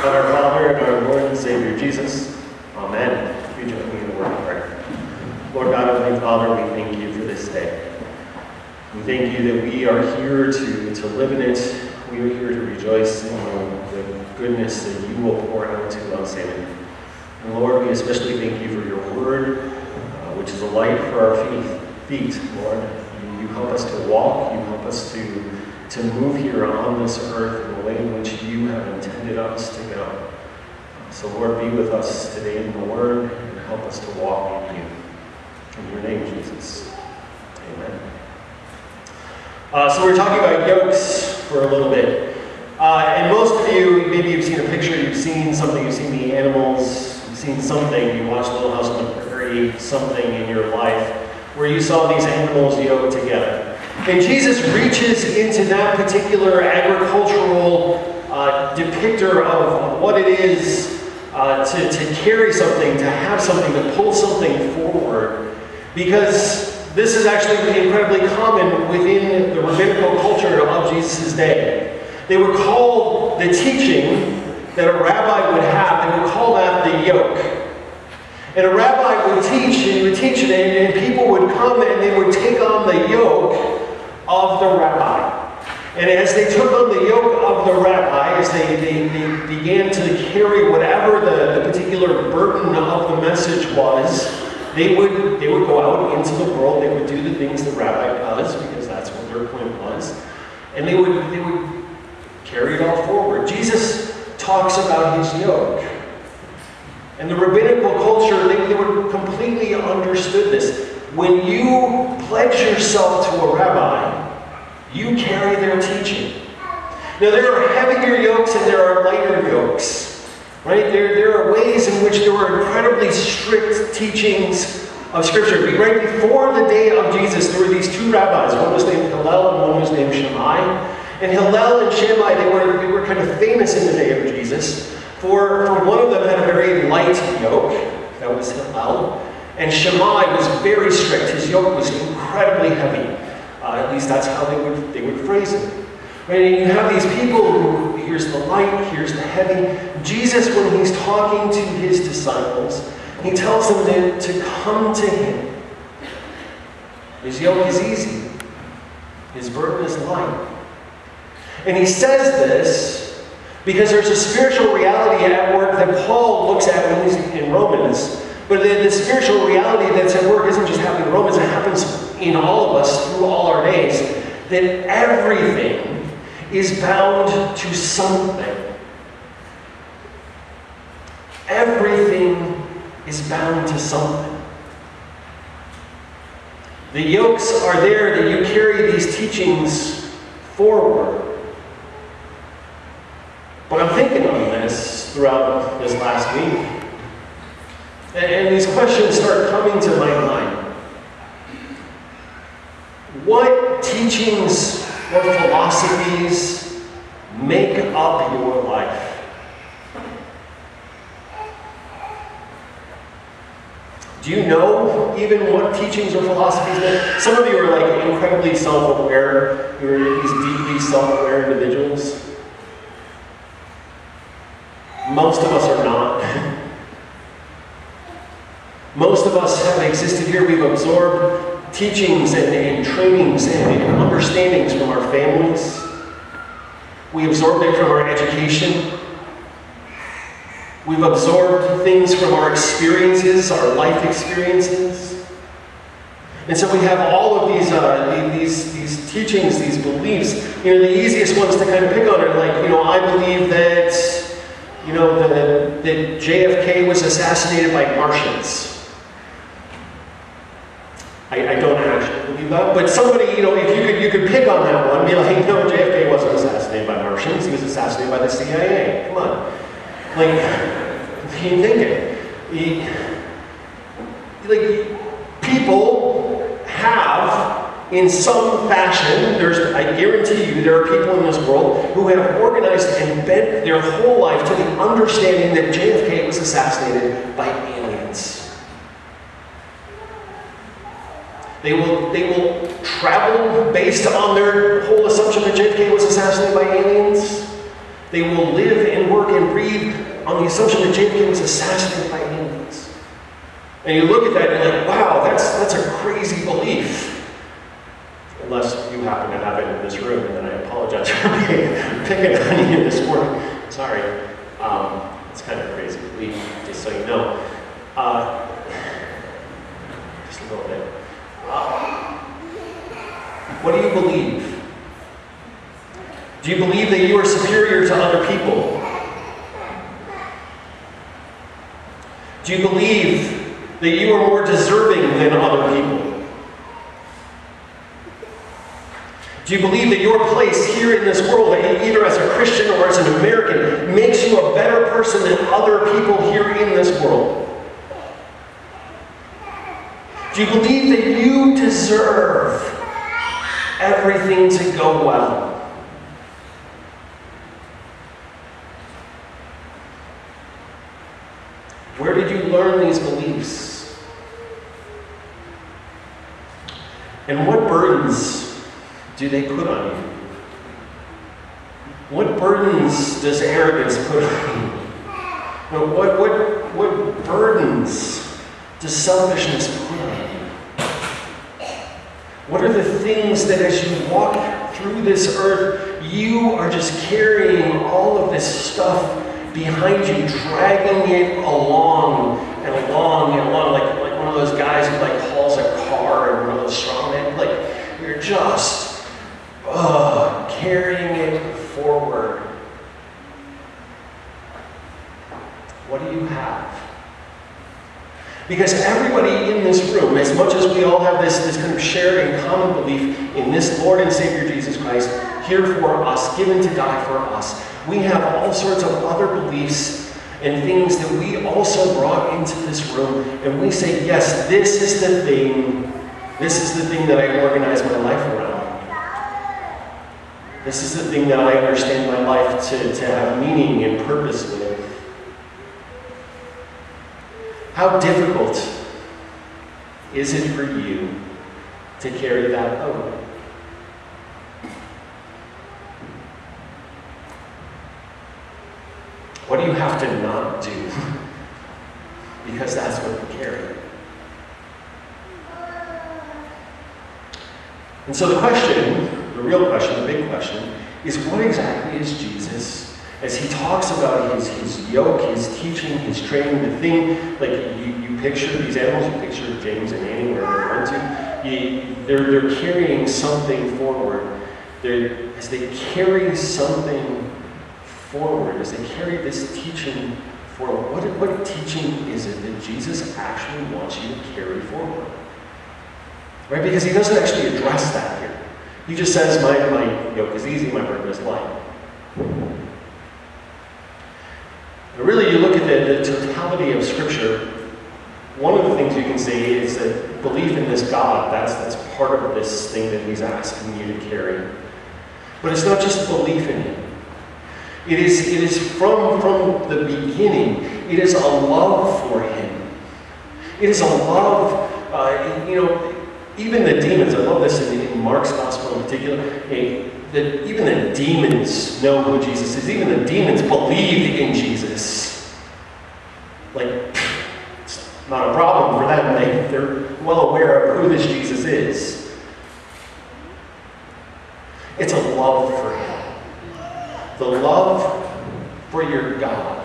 God our Father and our Lord and Savior Jesus. Amen. Be join me in the word of prayer. Lord God, Heavenly Father, we thank you for this day. We thank you that we are here to live in it. We are here to rejoice in the goodness that you will pour out to us in it. And Lord, we especially thank you for your word, which is a light for our feet, Lord. You help us to walk. You help us to move here on this earth in the way in which you have intended us to go. So Lord, be with us today in the word and help us to walk in you. In your name, Jesus. Amen. So we're talking about yokes for a little bit. And most of you, maybe you've seen a picture, you've seen something, you've seen the animals, you've seen something, you watched Little House on the Prairie, something in your life where you saw these animals yoked together. And Jesus reaches into that particular agricultural depictor of what it is to carry something, to have something, to pull something forward. Because this is actually incredibly common within the rabbinical culture of Jesus' day. They would call the teaching that a rabbi would have, they would call that the yoke. And a rabbi would teach, and he would teach it, and people would come and they would take on the yoke of the rabbi. And as they took on the yoke of the rabbi, as they began to carry whatever the particular burden of the message was, they would go out into the world, they would do the things the rabbi does, because that's what their point was, and they would carry it all forward. Jesus talks about his yoke. And the rabbinical culture, they would completely understood this. When you pledge yourself to a rabbi, you carry their teaching. Now there are heavier yokes and there are lighter yokes. Right? There are ways in which there were incredibly strict teachings of Scripture. Right before the day of Jesus, there were these two rabbis. One was named Hillel and one was named Shammai. And Hillel and Shammai, they were kind of famous in the day of Jesus. For one of them had a very light yoke. That was Hillel. And Shammai was very strict. His yoke was incredibly heavy. At least that's how they would phrase it. Right? And you have these people who, here's the light, here's the heavy. Jesus, when he's talking to his disciples, he tells them to come to him. His yoke is easy. His burden is light. And he says this because there's a spiritual reality at work that Paul looks at when he's in Romans. But the spiritual reality that's at work isn't just happening in Romans, it happens in all of us through all our days. That everything is bound to something. Everything is bound to something. The yokes are there that you carry these teachings forward. But I'm thinking on this throughout this last week. And these questions start coming to my mind. What teachings or philosophies make up your life? Do you know even what teachings or philosophies make? Some of you are like incredibly self-aware. You're these deeply self-aware individuals. Most of us are not. Most of us have existed here. We've absorbed teachings and trainings and understandings from our families. We absorbed it from our education. We've absorbed things from our experiences, our life experiences. And so we have all of these teachings, these beliefs. You know, the easiest ones to kind of pick on are like, I believe that, that JFK was assassinated by Martians. I don't actually believe that, but somebody, if you could pick on that one, be like, no, JFK wasn't assassinated by Martians, he was assassinated by the CIA. Come on. Like, what are you thinking? People have, in some fashion, I guarantee you, there are people in this world who have organized and bent their whole life to the understanding that JFK was assassinated by aliens. They will travel based on their whole assumption that JFK was assassinated by aliens. They will live and work and breathe assumption that JFK was assassinated by aliens. And you look at that and you're like, wow, that's a crazy belief. Unless you happen to have it in this room, and then I apologize for picking on you this morning. Sorry. It's kind of a crazy belief, just so you know. Just a little bit. What do you believe? Do you believe that you are superior to other people? Do you believe that you are more deserving than other people? Do you believe that your place here in this world, either as a Christian or as an American, makes you a better person than other people here in this world? Do you believe that you deserve everything to go well? Where did you learn these beliefs? And what burdens do they put on you? What burdens does arrogance put on you? What burdens does selfishness put on you? What are the things that as you walk through this earth, you are just carrying all of this stuff behind you, dragging it along and along and along, like one of those guys who hauls a car and one of those strongmen, you're just carrying it forward. What do you have? Because everybody in this room, as much as we all have this kind of shared and common belief in this Lord and Savior Jesus Christ, here for us, given to die for us, we have all sorts of other beliefs and things that we also brought into this room, and we say, yes, this is the thing that I organize my life around. This is the thing that I understand my life to have meaning and purpose with. How difficult is it for you to carry that over? What do you have to not do? Because that's what you carry. And so the question, the real question, the big question, is what exactly is Jesus? As he talks about his yoke, his teaching, his training, the thing, you picture these animals, you picture James and Annie, wherever they went to, they're carrying something forward. As they carry something forward, as they carry this teaching forward, what teaching is it that Jesus actually wants you to carry forward? Right? Because he doesn't actually address that here. He just says, my yoke is easy, my burden is light. But really, you look at the totality of Scripture, one of the things you can say is that belief in this God, that's part of this thing that he's asking you to carry. But it's not just belief in him. It is from the beginning, it is a love for him. It is a love, even the demons, I love this in Mark's Gospel in particular, that even the demons know who Jesus is. Even the demons believe in Jesus. It's not a problem for them. They're well aware of who this Jesus is. It's a love for him. The love for your God.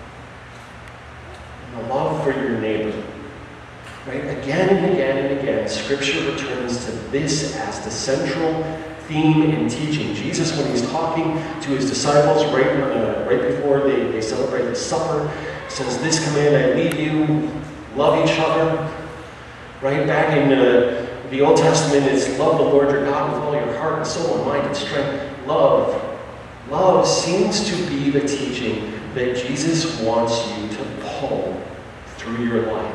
And the love for your neighbor. Right? Again and again and again, Scripture returns to this as the central theme and teaching. Jesus, when he's talking to his disciples right before they celebrate the supper, says, "This command I leave you, love each other." Right? Back in the Old Testament, it's love the Lord your God with all your heart and soul and mind and strength. Love seems to be the teaching that Jesus wants you to pull through your life.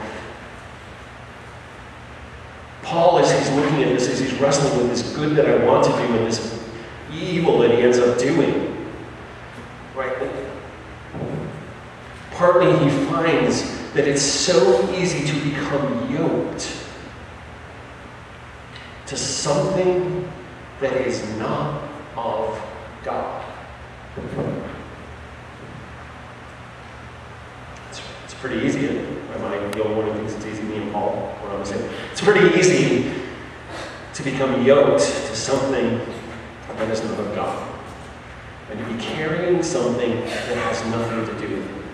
Paul, as he's looking at this, as he's wrestling with this good that I want to do and this evil that he ends up doing, right? Partly he finds that it's so easy to become yoked to something that is not of God. pretty easy. Am I the only one who thinks it's easy? Me and Paul, what I'm saying. It's pretty easy to become yoked to something that is not of God. And to be carrying something that has nothing to do with it.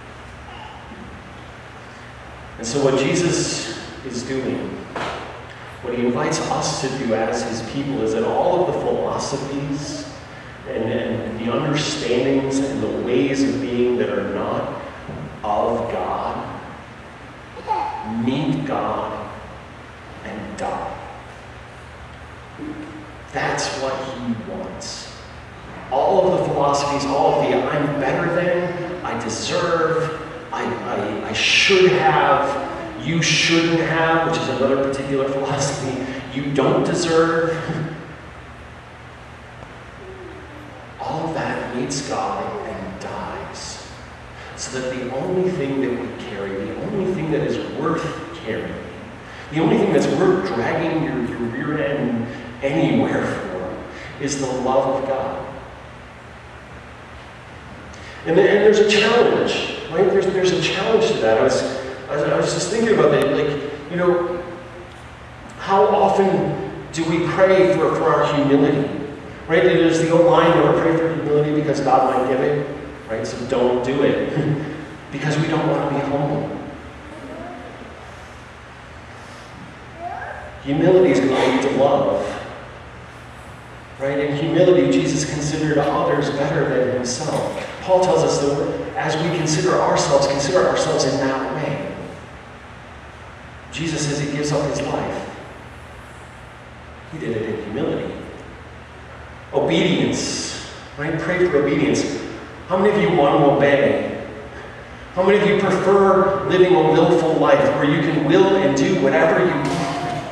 And so what Jesus is doing, what he invites us to do as his people, is that all of the philosophies and the understandings and the ways of being that are not of God, meet God and die. That's what he wants. All of the philosophies, all of the I'm better than, I deserve, I should have, you shouldn't have, which is another particular philosophy, you don't deserve. All of that meets God and dies. So that the only thing that we carry, the only thing that is worth carrying, the only thing that's worth dragging your rear end anywhere for, is the love of God. And there's a challenge, right? There's a challenge to that. I was just thinking about that, like, how often do we pray for our humility? Right? There's the old line, never pray for humility because God might give it, right? So don't do it. Because we don't want to be humble. Humility is going to lead to love. Right? In humility, Jesus considered others better than himself. Paul tells us that as we consider ourselves in that way. Jesus says he gives up his life. He did it in humility. Obedience, right? Pray for obedience. How many of you want to obey? How many of you prefer living a willful life where you can will and do whatever you want?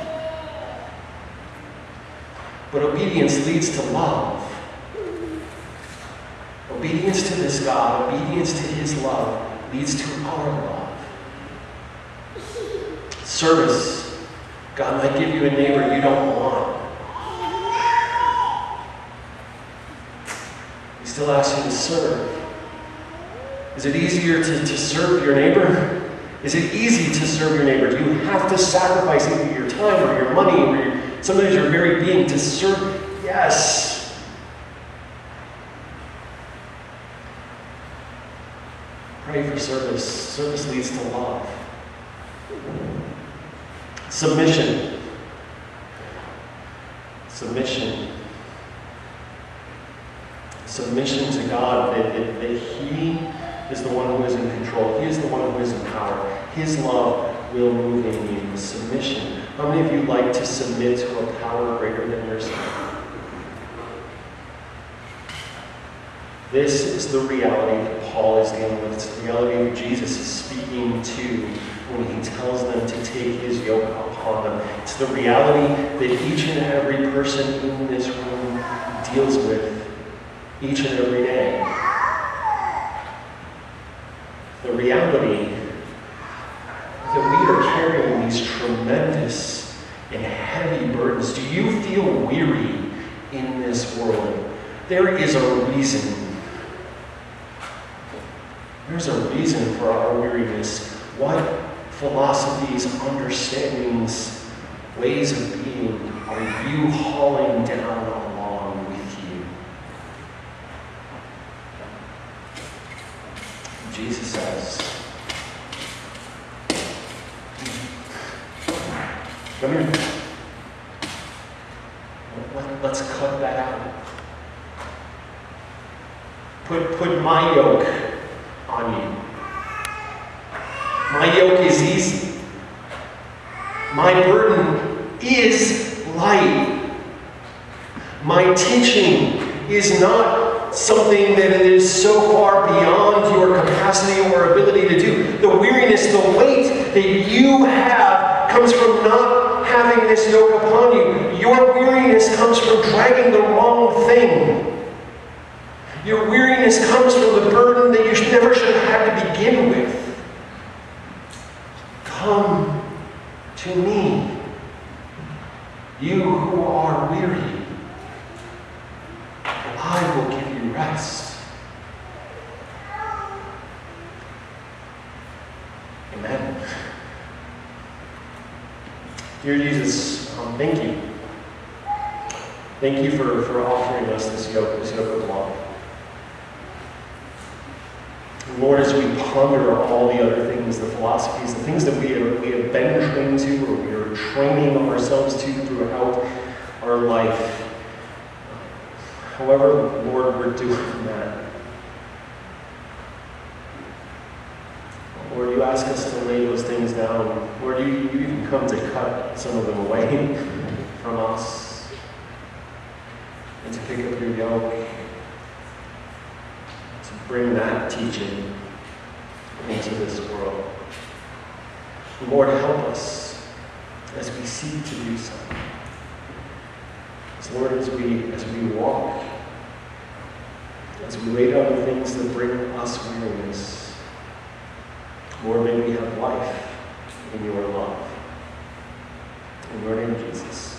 But obedience leads to love. Obedience to this God, obedience to his love, leads to our love. Service. God might give you a neighbor you don't want. He still asks you to serve. Is it easier to serve your neighbor? Is it easy to serve your neighbor? Do you have to sacrifice either your time or your money or sometimes your very being to serve? Yes. Pray for service. Service leads to love. Submission. Submission. Submission to God, that he is the one who is in control. He is the one who is in power. His love will move in you. Submission. How many of you like to submit to a power greater than yourself? This is the reality that Paul is dealing with. It's the reality that Jesus is speaking to when he tells them to take his yoke upon them. It's the reality that each and every person in this room deals with each and every day. The reality that we are carrying these tremendous and heavy burdens. Do you feel weary in this world? There is a reason. There's a reason for our weariness. What philosophies, understandings, ways of being are you hauling down along with you? Jesus says, come here. Let's cut that out. Put my yoke on you. My yoke is easy. My burden is light. My teaching is not something that is so far beyond your capacity or ability to do. The weariness, the weight that you have comes from not having this yoke upon you. Your weariness comes from dragging the wrong thing. Your weariness comes from the burden that you never should have had to begin with. Come to me, you who are weary, and I will give you rest. Dear Jesus, thank you. Thank you for offering us this yoke of love. Lord, as we ponder all the other things, the philosophies, the things that we have been trained to, or we are training ourselves to throughout our life, however, Lord, we're doing that. Lord, you ask us to lay those things down. Lord, you even come to cut some of them away from us and to pick up your yoke, to bring that teaching into this world. Lord, help us as we seek to do so. Lord, as we walk, as we lay down the things that bring us weariness, Lord, may we have life in your love. In your name, Jesus.